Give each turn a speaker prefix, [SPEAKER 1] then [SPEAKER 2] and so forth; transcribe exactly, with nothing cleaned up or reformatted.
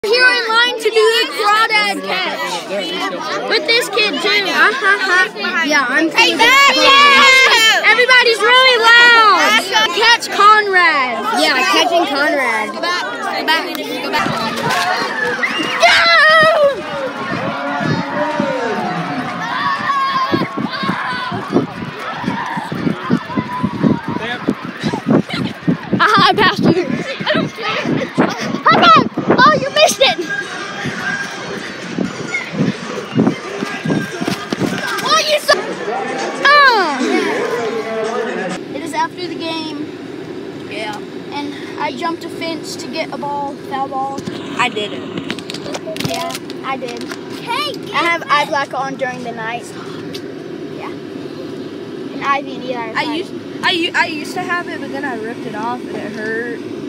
[SPEAKER 1] Here in line to do the crawdad catch with this kid too. Uh -huh. Yeah, I'm. Hey, yeah! Everybody's really loud. Catch Conrad. Yeah, catching Conrad. Go back. Go back. Go back. Go! Aha, I passed you. I don't care. High five! Oh, you missed it! Oh, you saw. Oh! It is after the game. Yeah. And I jumped a fence to get a ball, foul ball.
[SPEAKER 2] I did it.
[SPEAKER 1] Yeah, I did.
[SPEAKER 2] Hey,
[SPEAKER 1] I have eye black on during the night. Yeah. And Ivy and Eli.
[SPEAKER 2] I used I I used to have it, but then I ripped it off and it hurt.